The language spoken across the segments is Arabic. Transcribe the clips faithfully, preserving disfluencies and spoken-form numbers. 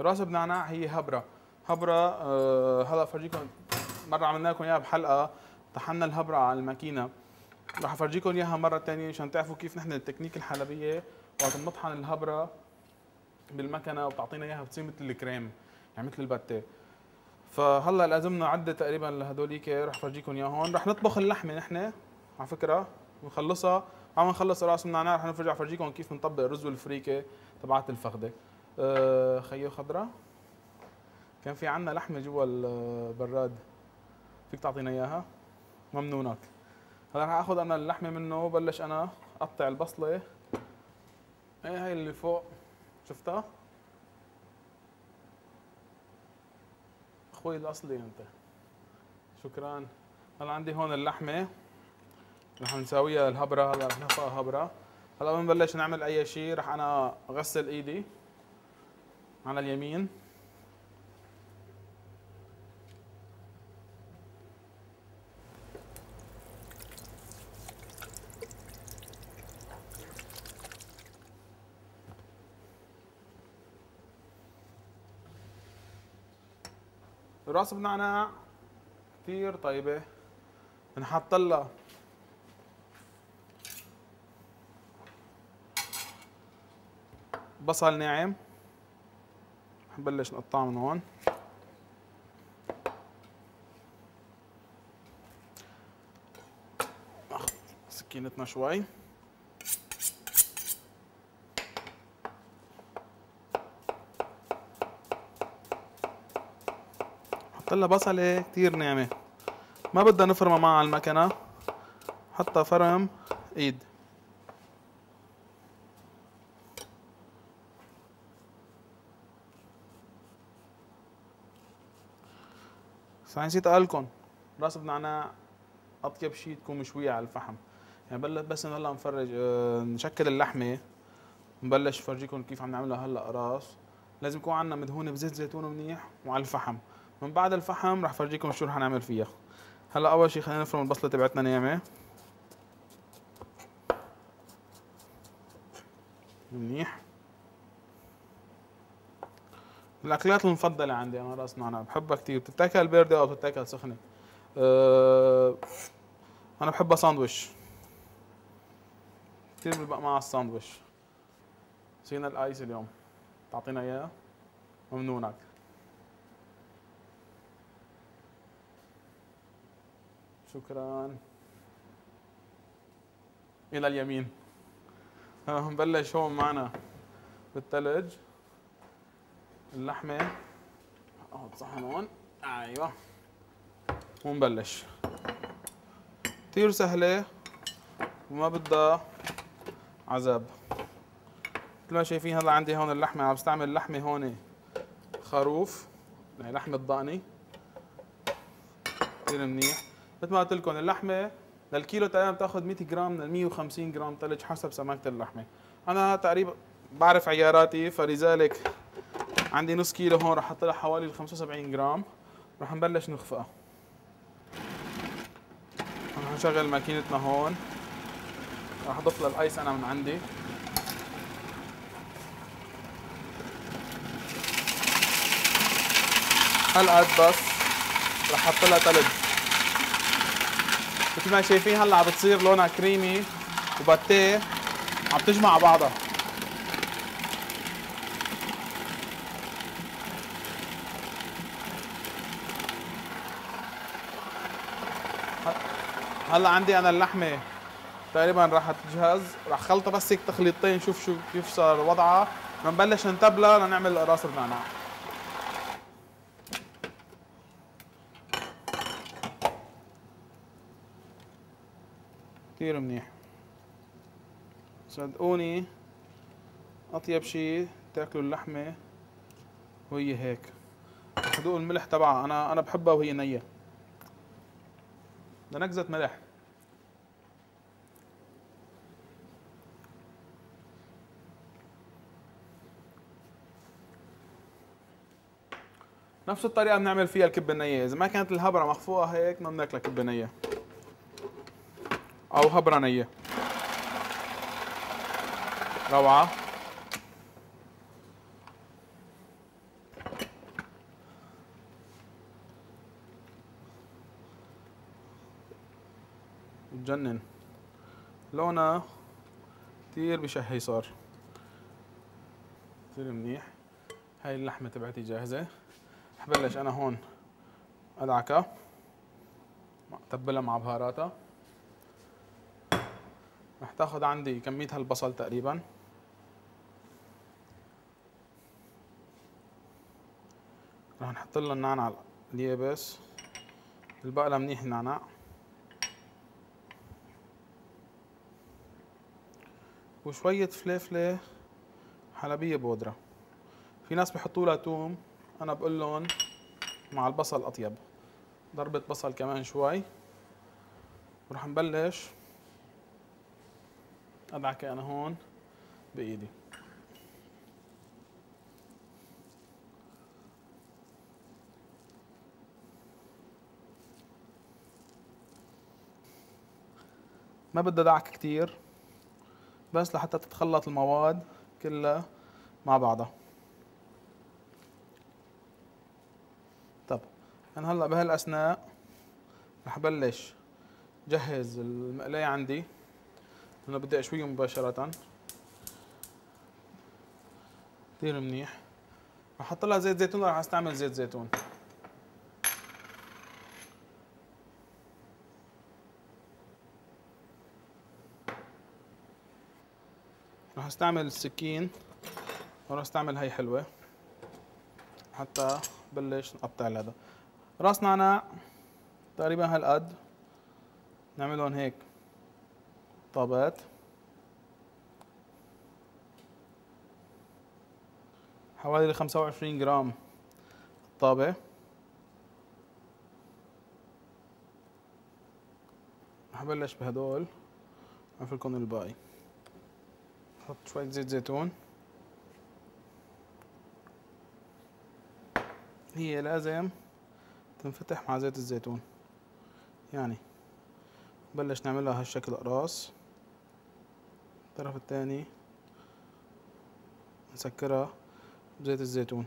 راس بنعناع هي هبره. هبره أه هلا افرجيكم، مره عملنا لكم اياها بحلقه، طحنا الهبره على الماكينه. رح افرجيكم اياها مره ثانيه مشان تعرفوا كيف نحن التكنيك الحلبيه وقت بنطحن الهبره بالمكنه وبتعطينا اياها بتصير مثل الكريم، يعني مثل الباتيه. فهلا لازمنا عده تقريبا لهدوليك، رح افرجيكم اياهم. رح نطبخ اللحمه نحن على فكره ونخلصها. عم نخلص راس النعناع رح نرجع افرجيكم كيف بنطبق الرز والفريكه تبعت الفخده. أه خيو خضره، كان في عنا لحمه جوا البراد، فيك تعطينا اياها؟ ممنونك. هلا رح اخذ انا اللحمه منه وبلش انا اقطع البصله. ايه هاي اللي فوق شفتها؟ اخوي الاصلي انت. شكرا. هلا عندي هون اللحمه رح نساويها الهبره، هلا رح نحطها هبره. هلا بنبلش نعمل اي شيء، رح انا اغسل ايدي على اليمين. راس بنعناع كثير طيبه، بنحط لها بصل ناعم، نبلش نقطعه من هون. ناخذ سكينتنا شوي، نحط لها بصله كثير ناعمه، ما بدها نفرمها معها على المكنه، حتى فرم ايد. بس نسيت اقول لكم راس بنعناع اطيب شيء تكون مشويه على الفحم. يعني بلش بس هلا نفرج اه نشكل اللحمه، نبلش فرجيكم كيف عم نعملها هلا راس. لازم يكون عندنا مدهونه بزيت زيتون منيح وعلى الفحم. من بعد الفحم رح فرجيكم شو رح نعمل فيها. هلا اول شيء خلينا نفرم البصله تبعتنا ناعمه منيح. الاكلات المفضله عندي انا راس نعناع، بحبها كثير، بتتاكل بارده او بتتاكل سخنه. أه انا بحبها ساندويش كثير، بلبق معها الساندويش. سينا الايس اليوم، تعطينا اياه؟ ممنونك. شكرا. الى اليمين. نبلش هون معنا بالثلج اللحمه. احط صحن هون، ايوه، ونبلش. كثير سهله وما بدها عذاب. مثل ما شايفين هلا عندي هون اللحمه، عم بستعمل لحمه هون خروف، يعني لحمه ضاني كثير منيح. مثل ما قلت لكم اللحمه للكيلو تقريبا بتاخذ مية جرام من مية وخمسين جرام ثلج حسب سماكه اللحمه. انا تقريبا بعرف عياراتي، فلذلك عندي نص كيلو هون رح احط لها حوالي خمسة وسبعين جرام. رح نبلش نخفقها. رح نشغل ماكينتنا هون، رح اضيف لها الايس انا من عندي. هالقد بس، رح احط لها ثلج. مثل ما شايفين هلا عم بتصير لونها كريمي وباتيه، عم تجمع بعضها. هلا عندي انا اللحمه تقريبا راح تجهز، راح خلطها بس هيك تخليطتين، شوف شو كيف صار وضعها. بنبلش نتبلها لنعمل راس النعناع. كثير منيح، صدقوني اطيب شيء تاكلوا اللحمه وهي هيك. رح ذوق الملح تبعها، انا انا بحبها وهي نيه، بدها نكزه ملح. نفس الطريقه بنعمل فيها الكبه النيه، اذا ما كانت الهبره مخفوقه هيك ما بناكلها كبه نيه او هبره نيه. روعه. بتجنن، لونها كتير بشهي صار كتير منيح. هاي اللحمة تبعتي جاهزة. حبلش انا هون ادعكها، اتبلها مع بهاراتها. رح تاخذ عندي كمية هالبصل تقريبا، رح نحط لها النعنع اليابس، البقلة منيح النعناع، وشوية فليفلة حلبية بودرة. في ناس بحطوا لها توم، انا بقول لهم مع البصل اطيب. ضربة بصل كمان شوي، ورح نبلش ادعك انا هون بايدي. ما بدها دعك كتير، بس لحتى تتخلط المواد كلها مع بعضها. طب انا هلا بهالاثناء رح بلش جهز المقلاية عندي. انا بدي اشويه مباشرة كثير منيح. رح احط لها زيت زيتون، رح استعمل زيت زيتون. رح استعمل السكين، ورح استعمل هاي حلوة حتى بلش نقطع هذا. راس نعناع تقريبا هالقد، نعملهم هيك طابات. حوالي خمسة وعشرين جرام الطابة. رح بلش بهدول، عفلكم الباقي. نحط شوية زيت زيتون. هي لازم تنفتح مع زيت الزيتون، يعني بلش نعملها هالشكل اقراص. الطرف الثاني نسكرها بزيت الزيتون.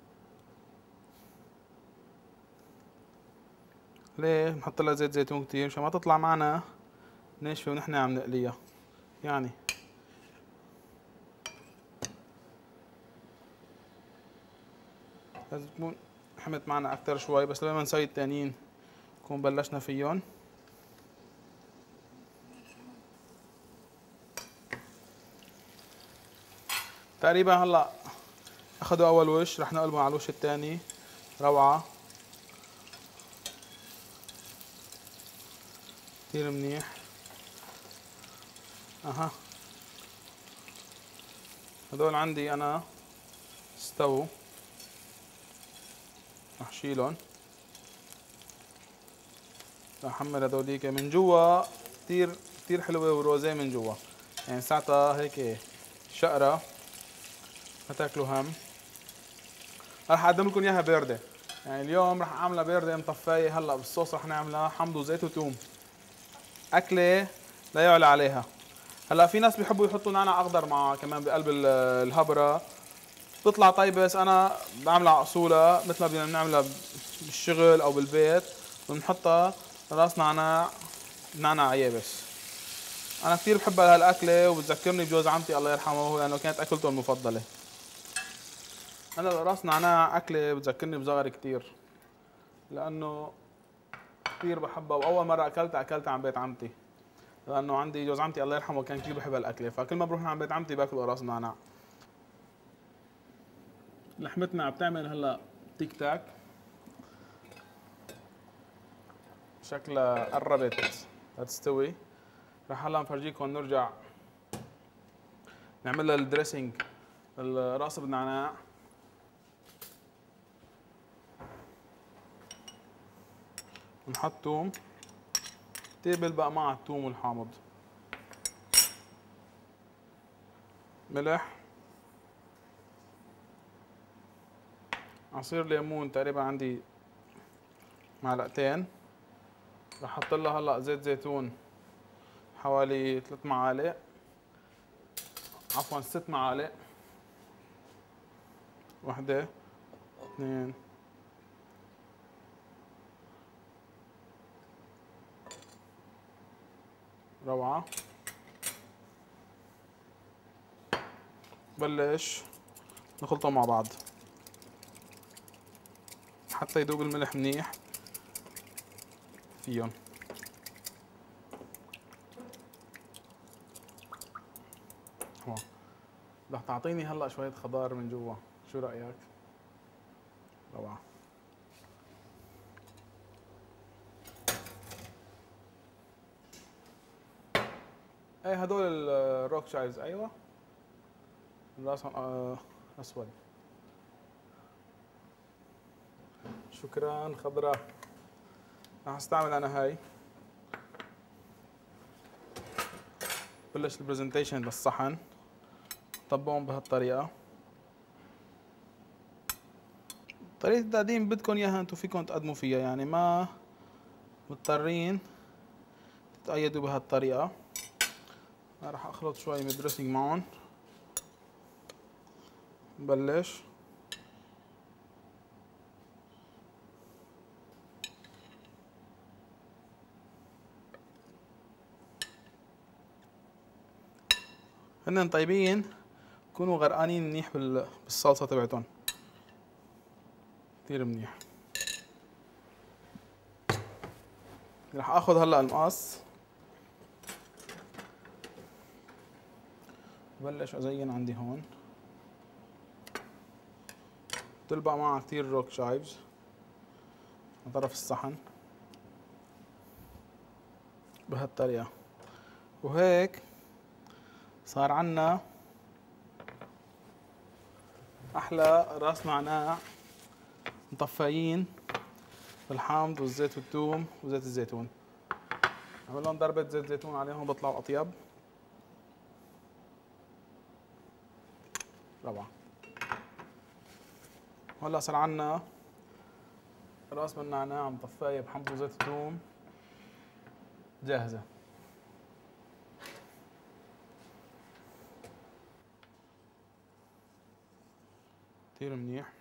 ليه بنحط لها زيت زيتون كتير؟ مشان ما تطلع معنا ناشفة ونحن عم نقليها، يعني لازم تكون حمت معنا اكتر شوي، بس لما نسوي التانيين نكون بلشنا فيهم. تقريبا هلا اخذوا اول وش، رح نقلبهم على الوش الثاني. روعة كثير منيح. اها هدول عندي انا استووا، رح شيلهم. رح احمر هدوليك من جوا، كثير كثير حلوة وروزيه من جوا، يعني ساعتها هيك شقرة ما تاكلوا هم. رح اقدم لكم اياها باردة، يعني اليوم رح اعملها باردة مطفاية. هلا بالصوص رح نعملها حمض وزيت وثوم، اكلة لا يعلى عليها. هلا في ناس بيحبوا يحطوا نعناع اخضر مع كمان بقلب الهبرة، بتطلع طيبة، بس انا بعملها على اصولها مثل ما بدنا بنعملها بالشغل او بالبيت، بنحطها راس نعناع، نعناع يابس. انا كثير بحب هالاكله وبتذكرني بجوز عمتي الله يرحمه، لانه كانت اكلته المفضله. انا راس نعناع اكله بتذكرني بصغري كثير، لانه كثير بحبها، واول مره اكلتها اكلتها عن بيت عمتي، لانه عندي جوز عمتي الله يرحمه كان كثير بحب هالاكله، فكل ما بروح عند بيت عمتي باكل راس نعناع. لحمتنا عم تعمل هلا تيك تاك، شكلها قربت لتستوي. رح هلا نفرجيكم نرجع نعمل لها الدريسنج الراس بالنعناع. نحط توم، تيبل بقى مع التوم والحامض، ملح، عصير ليمون تقريبا عندي معلقتين. رح احط لها هلا زيت زيتون حوالي ثلاث معالق، عفوا ست معالق. وحدة، اثنين، روعة. بلش نخلطهم مع بعض حتى يذوب الملح منيح فيهم. هو بدك تعطيني هلا شوية خضار من جوا، شو رأيك؟ روعة. ايه هدول الروك شايفز، ايوه راسهم آه اسود. شكرا خضراء. راح استعمل انا هاي. بلش البرزنتيشن بالصحن، طبقهم بهالطريقة. طريقة التقديم بدكم اياها انتم فيكم تقدموا فيها، يعني ما مضطرين تتقيدوا بهالطريقة. أنا راح اخلط شوي من الدريسنج معهم. بلش هن طيبين، كونوا غرقانين منيح بالصلصة تبعتهم، كثير منيح. راح اخذ هلا المقص، بلش ازين عندي هون. تلبق معها كثير روك شايفز على طرف الصحن بهالطريقة، وهيك صار عنا احلى راس نعناع مطفيين بالحامض والزيت والثوم وزيت الزيتون. عمل لهم ضربة زيت زيتون عليهم بيطلعوا اطيب. روعة. هلا صار عنا راس من النعناع مطفاية بحمض وزيت الثوم جاهزة. كثير منيح.